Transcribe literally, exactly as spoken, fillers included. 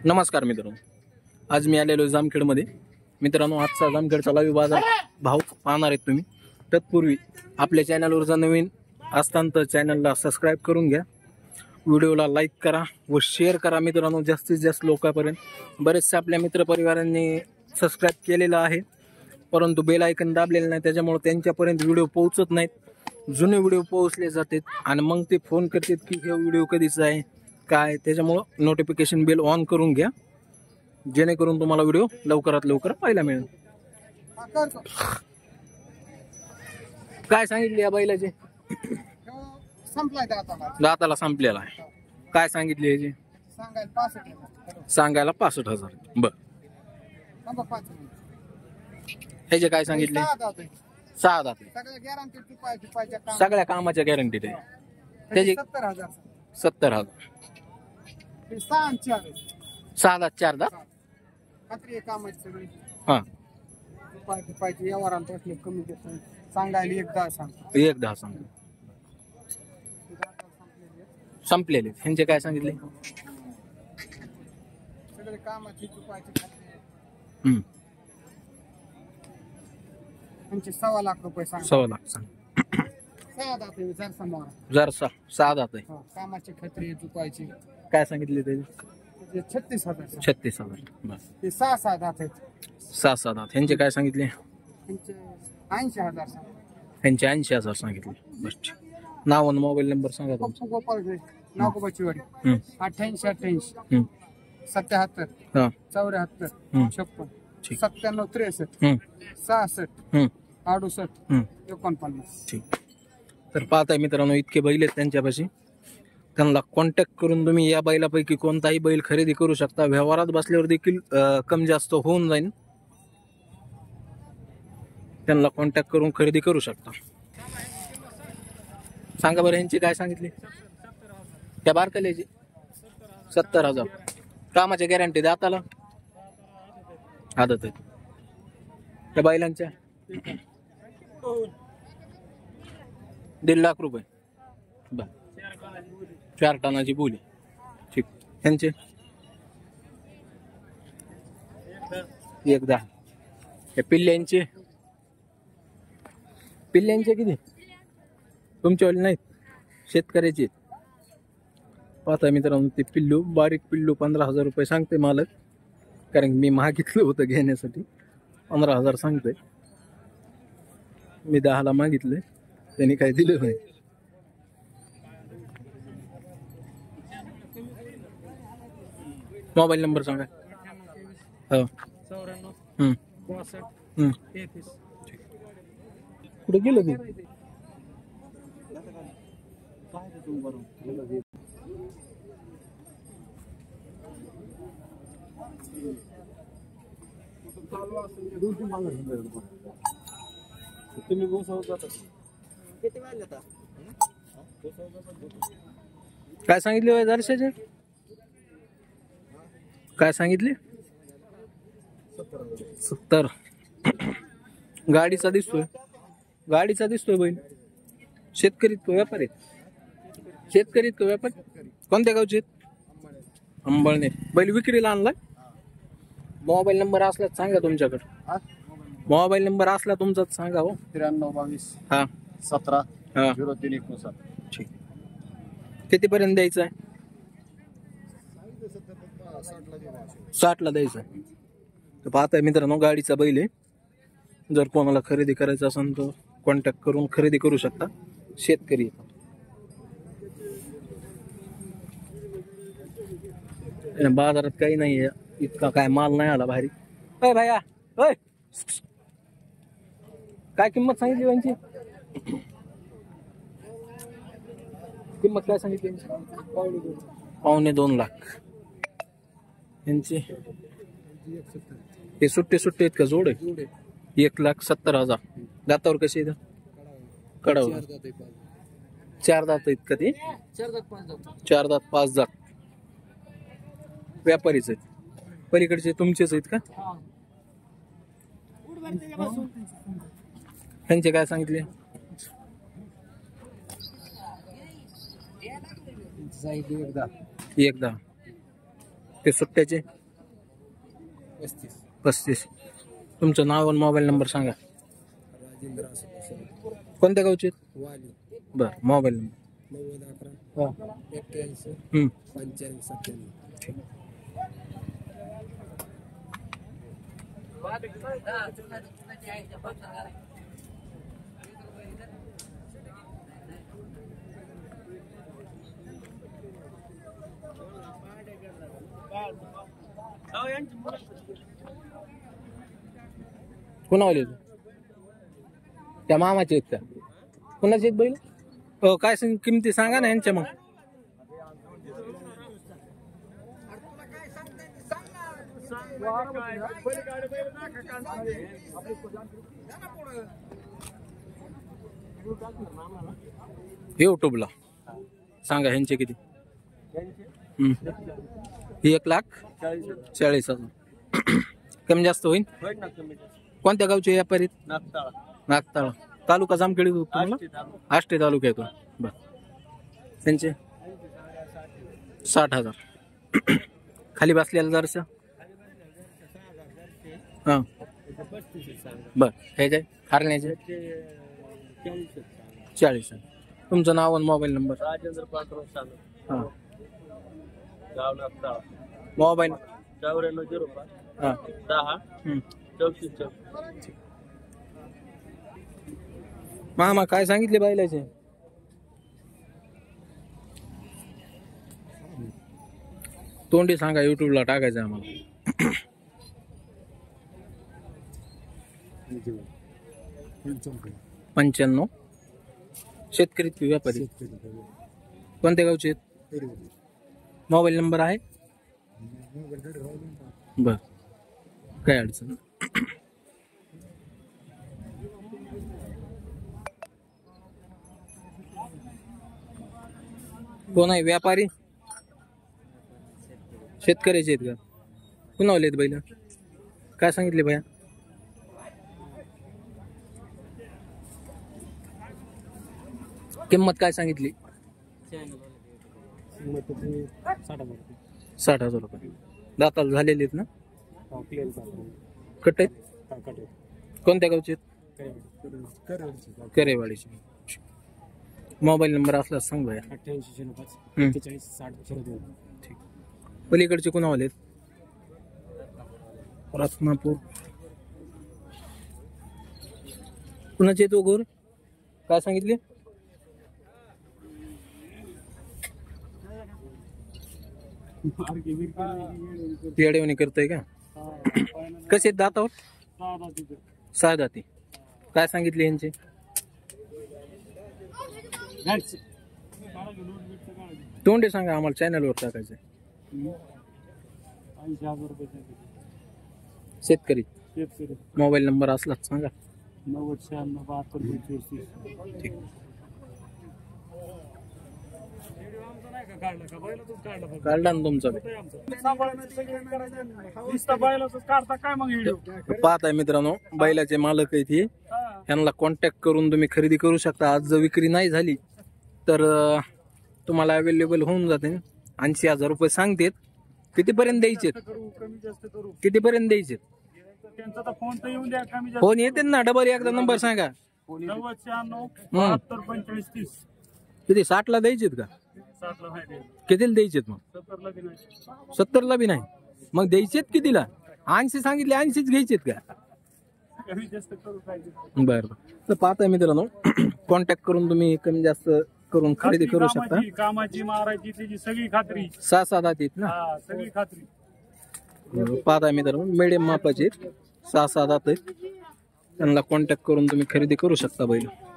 नमस्कार मित्रांनो, आज मी आलेलो जामखेडमध्ये. मित्रांनो, आजचा जामखेडचा लाईव्ह बाजार भाव पाहणार आहेत तुम्ही. तत्पूर्वी आपल्या चॅनलवर जर नवीन असताना तर चॅनलला सबस्क्राईब करून घ्या, व्हिडिओला लाईक करा व शेअर करा मित्रांनो, जास्तीत जास्त लोकांपर्यंत. बरेचसे आपल्या मित्रपरिवारांनी सबस्क्राईब केलेलं आहे, परंतु बेल आयकन दाबलेलं नाही, त्याच्यामुळे त्यांच्यापर्यंत व्हिडिओ पोहोचत नाहीत. जुने व्हिडिओ पोहोचले जातात आणि मग ते फोन करतात की हे व्हिडिओ कधीचा आहे काय. त्याच्यामुळं नोटिफिकेशन बेल ऑन करून घ्या, जेणेकरून तुम्हाला व्हिडिओ लवकरात लवकर पाहायला मिळेल. काय सांगितले या बैलाचे? दाताला संपलेला आहे. काय सांगितले याचे? सांगायला पासष्ट हजार. बर, ह्याचे काय सांगितले? सहा दात. सगळ्या कामाच्या गॅरंटीड आहे. त्याचे सत्तर हजार. सहा दात चार दात. हा, सांगायला एक दहा सांग एक दहा सांग संपलेले. ह्यांचे काय सांगितले? सगळे कामाची चुपायची हम्म त्यांचे सव्वा लाख रुपये सांग. सव्वा लाख सांग. सहा दात आहे, जर समोर जर सहा सहा दात आहे. कामाची खत्री चुपायची. काय सांगितले त्याचे? छत्तीस हजार. छत्तीस हजार. बस, ते सहा सहा दात आहेत. सहा सहा दात. ह्यांचे काय सांगितले? त्यांचे ऐंशी हजार सांग. ह्यांचे ऐंशी हजार सांगितले. बस, नाव आणि मोबाईल नंबर सांगा तुमचा. पप्पू गोपाळ नागोबाची वाडी. हम्म अठ्ठ्याऐंशी अठ्ठ्याऐंशी हम्म सत्याहत्तर हा चौऱ्याहत्तर हम्म. छप्पन ठीक. सत्त्याण्णव त्रेसष्ट हम्म सहासष्ट हम्म अडुसष्ट हम्म एकोणपन्नास. ठीक. तर पाहताय मित्रांनो, इतके बैल आहेत त्यांच्यापाशी. त्यांना कॉन्टॅक्ट करून तुम्ही या बैलापैकी कोणताही बैल खरेदी करू शकता. व्यवहारात बसल्यावर देखील कमी जास्त होऊन जाईल. त्यांना कॉन्टॅक्ट करून खरेदी करू शकता. सांगा बरं, यांची काय सांगितली? त्या बारकाल्याची सत्तर हजार. कामाच्या गॅरंटी दाताला आदत आहे. त्या बैलांच्या दीड लाख रुपये. बर, चार टनाची बोली. ठीक. ह्यांचे एक दहा. या पिल्ल्यांचे पिल्ल्यांचे किती? तुमच्यावाले नाहीत, शेतकऱ्याचे. पाहता मित्रांनो, ते पिल्लू बारीक पिल्लू पंधरा हजार रुपये सांगते मालक, कारण मी मागितलं होतं घेण्यासाठी. पंधरा हजार सांगतोय. मी दहाला मागितले, त्यांनी काही दिलं नाही. मोबाईल नंबर सांगा. हो. हम्म हम्म कुठे गेलं ते? काय सांगितले दर्शाचे? काय सांगितले? सत्तर. गाडीचा दिसतोय, गाडीचा दिसतोय बैल. शेतकरी तो व्यापारी? शेतकरी तो व्यापारी. कोणत्या गावचे? अंबळणे. बैल विक्रीला आणलाय? मोबाईल नंबर असलाच सांगा तुमच्याकडे. मोबाईल नंबर असला तुमचाच सांगा. हो, त्र्याण्णव बावीस हा सतरा हा झिरो तीन एकोणसाठ. ठीक. कितीपर्यंत द्यायचं आहे? साठ ला द्यायचं आहे. तर पाहताय मित्रांनो, गाडीचा बैल आहे. जर कोणाला खरेदी करायचं असेल तर कॉन्टॅक्ट करून खरेदी करू शकता. शेतकरी. बाजारात काही नाही, इतका काय माल नाही आला भारी. अय भाया, अय काय किंमत सांगितली यांची? किंमत काय सांगितली? पावणे दोन लाख यांची. हे सुट्टे सुट्टे आहेत का जोड आहे? एक लाख सत्तर हजार. दातावर कसे येतं? कडावर चार दात आहेत का ते? चार दात पाच दात. व्यापारीच आहेत. पलीकडचे तुमचेच आहेत का? त्यांचे काय सांगितले? एकदा ते सुट्ट्याचे पस्तीस. पस्तीस. तुमचं नाव आणि मोबाईल नंबर सांगा. राजेंद्र असं कोणत्या गावचे? वाली. बरं, मोबाईल नंबर. नव्वद अकरा हां. एक्क्याऐंशी हं. पंच्याऐंशी सत्त्याण्णव. ठीक. कोणावाले तू? त्या मामाचे आहेत का? कोणाचे आहेत बैल? हो, काय सांग किमती सांगा ना यांच्या मग. युट्यूबला सांगा ह्यांचे किती. हम्म. ही एक लाख चाळीस हजार. कमी जास्त होईल. कोणत्या गावचे व्यापारी? नागताळा. तालुका जामखेड तुम्हाला? आष्टे तालुक्यातून. बर. त्यांचे साठ हजार. खाली बसलेला जरसं. हां. बर. हे काय हारण्याचे? चाळीस. तुमचं नाव आणि मोबाईल नंबर? राजेंद्र पांडुरंग सागर. हां. गाव नागताळा. मोबाईल? चौऱ्याण्णव झिरो पाच हां. दहा हं. चौतीस चौतीस. मामा काय सांगितले बैलाचे? तोंडी सांगा, युट्यूबला टाकायचं आम्हाला. पंच्याण्णव. शेतकरी की व्यापारी? कोणत्या गावचे आहेत? मोबाईल नंबर आहे? बर. काय अडचण? कोण आहे? व्यापारी? शेतकऱ्याचे आहेत का? कुणावले आहेत बैल? काय सांगितले भैया? किंमत काय सांगितली? साठ हजार रुपये. दाताल झालेले आहेत ना? कट आहेत? कोणत्या गावचे आहेत? करेवाडीचे. मोबाईल नंबर असला सांग भैया. अठ्ठ्याऐंशी झिरो पाच हं. एक्केचाळीस साठ झिरो दोन. ठीक. पलीकडचे कुणावले आहेत? रत्नापूर. कुणाचे तो गोर? काय सांगितले? येडेवणी करतोय का? कसे आहेत दातावर? सहा दाती. काय सांगितले यांचे? तोंडे सांगा, आम्हाला चॅनलवर टाकायचं. शेतकरी. मोबाईल नंबर असलाच सांगा. नव्वद शहाण्णव बहात्तर पंचवीस. ठीक. काढला ना तुमचा? पाहताय मित्रांनो, बैलाचे मालक आहेत हे. यांना कॉन्टॅक्ट करून तुम्ही खरेदी करू शकता. आज जर विक्री नाही झाली तर अं, तुम्हाला अवेलेबल होऊन जाते. ऐंशी हजार रुपये सांगतेत. कितीपर्यंत द्यायचे? कितीपर्यंत द्यायचे? फोन तर येऊन द्या. कमी फोन येते ना. डबल एकदा नंबर सांगा. नव्वद शहाण्णव बहात्तर पंचवीस तीस. किती? साठ ला द्यायचेत का? साठला माहिती कितीला द्यायचेत मग? सत्तरला बी नाही. सत्तरला बी नाही. मग द्यायचेत कितीला? ऐंशी सांगितले, ऐंशीच घ्यायचेत का? कमी जास्त करू पाहिजे. बरं बरं. तर पाहताय मित्रांनो, कॉन्टॅक्ट करून तुम्ही कमी जास्त करून खरेदी करू शकता. कामाची कामाची मारायची त्याची सगळी खात्री. सहा सात आहेत ना? हा सगळी खात्री. पाहताय मित्रांनो, मिडियम मापाचे सहा सात आहेत. त्यांना कॉन्टॅक्ट करून तुम्ही खरेदी करू शकता बैल.